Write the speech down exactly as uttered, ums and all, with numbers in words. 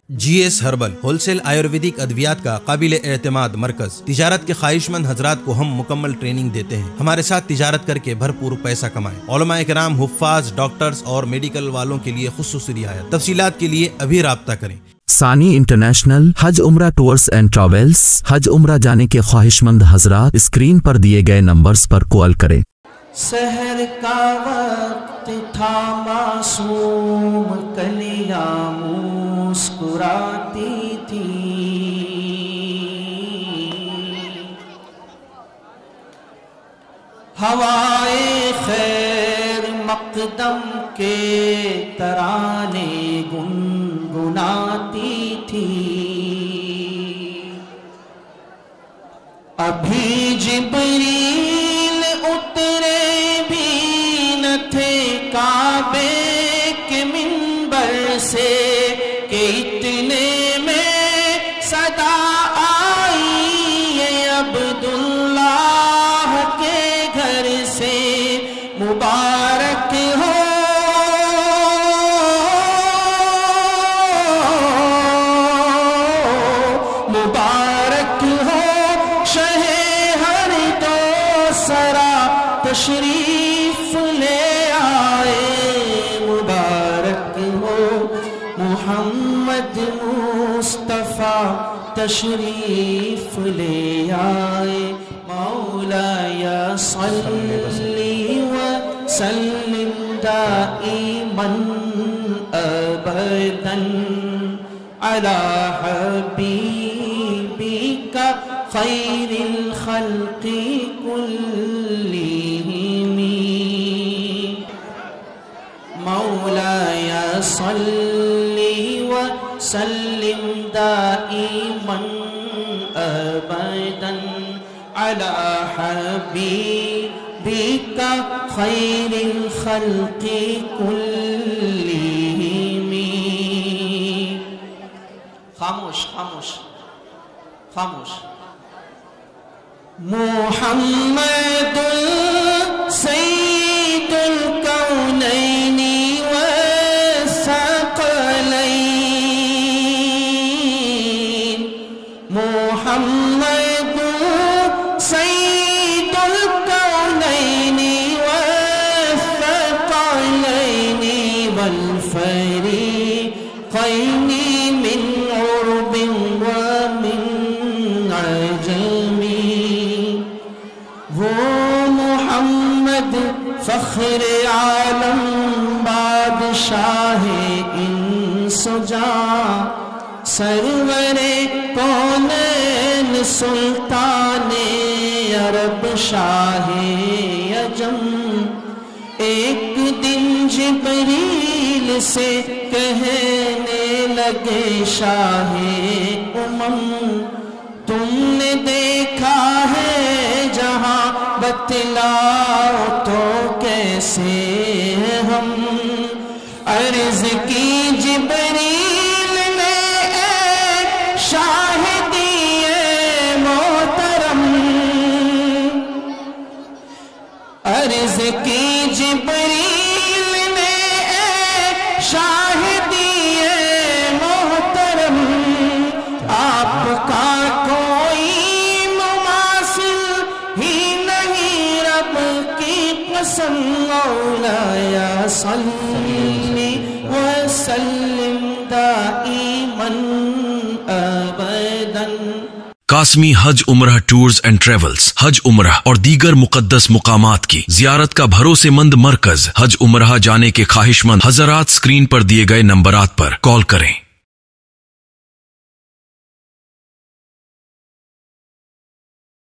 جی S herbal wholesale Ayurvedic ادویات کا قابل اعتماد مرکز۔ تجارت کے خواہش مند حضرات کو ہم مکمل ٹریننگ دیتے ہیں۔ ہمارے ساتھ تجارت کر کے بھرپور پیسہ کمائیں۔ علماء کرام، حفاظ، ڈاکٹرز اور میڈیکل والوں کے لیے خصوصی رعایت۔ تفصیلات کے لیے ابھی رابطہ کریں۔ ثانی انٹرنیشنل حج عمرہ ٹورز اینڈ ٹریولز۔ حج عمرہ جانے کے خواہش مند حضرات اسکرین پر دیے گئے نمبرز پر کال کریں۔ سحر کا وقت تھا، معصوم کلیاں مسکراتی تھی، ہوائے خیر مقدم کے ترانے گنگناتی تھی، ابھی جبریل اترے بھی نہ تھے کعبے کے منبر سے کہ اتنے میں صدا آئی یہ عبداللہ کے گھر سے، مبارک ہو مبارک ہو شہ ہر دو سرا تشریف لے آئے، مبارک ہو محمد مصطفیٰ تشریف لے آئے، مولایا صلی وسلم دائما ابدا علی حبیبک خیر الخلق کلہم، مولایا صلی وسلم دائما ابدا علی حبیبک خیر الخلق کلہم۔ خاموش خاموش خاموش۔ محمد سید الکونین والثقلین، محمد سید الکونین والثقلین والفریقین من عرب ومن عجم، وہ محمد فخر عالم بادشاہ انس و جاں، سرور کونین سلطان عرب شاہ عجم، ایک دن جبریل سے کہنے لگے شاہ امم، تم نے دیکھا ہے جہاں بتلاؤ تو کیسے ہم، عرض کی جبریل نے اے شاہدی محترم، عرض کی جبریل نے اے شاہدی محترم، آپ کا کوئی مماثل ہی نہیں رب کی قسم، مولایا صلی وسلم دائما ابدا۔ قاسمی حج عمرہ ٹورز اینڈ ٹریولز حج عمرہ اور دیگر مقدس مقامات کی زیارت کا بھروسے مند مرکز۔ حج عمرہ جانے کے خواہش مند حضرات اسکرین پر دیے گئے نمبرات پر کال کریں۔